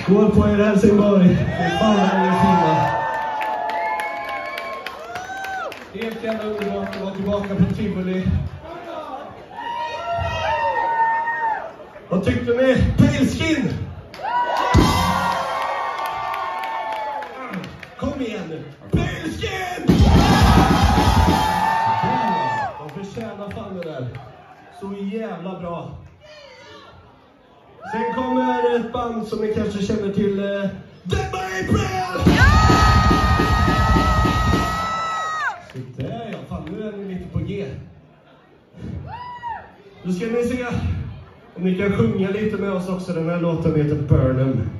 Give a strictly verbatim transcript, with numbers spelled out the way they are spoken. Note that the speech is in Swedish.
Skål på er Helsingborg. Det är fan vad ni fina. Helt jävla underbart att vara tillbaka på Tivoli. Vad tyckte ni? Pilskin! Kom igen nu. Pilskin! De förtjänar fan det där. Så jävla bra. Sen kommer ett band som ni kanske känner till. Uh, Dead by April! Så där ja, fan nu är ni lite på G. Då ska ni se om ni kan sjunga lite med oss också. Den här låten heter Burnham.